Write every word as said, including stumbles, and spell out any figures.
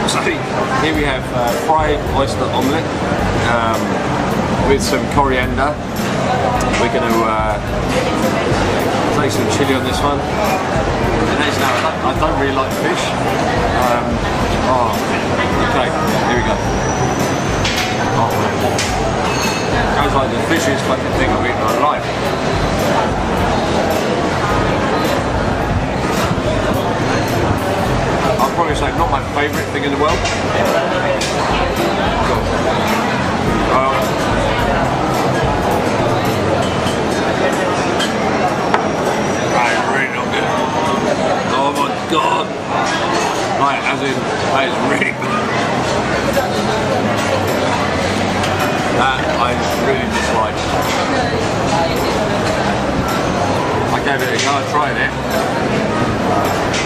So here we have uh, fried oyster omelette um, with some coriander. We're going to uh, take some chilli on this one. And as you know, I don't, I don't really like fish. Um, oh, okay, here we go. Oh, sounds like the fishiest fucking thing I've eaten in my life. I'll probably say not my favourite thing in the world. Um, that is really not good. Oh my god! Like, as in, that is really bad. That I really dislike. I gave it a go, I tried it.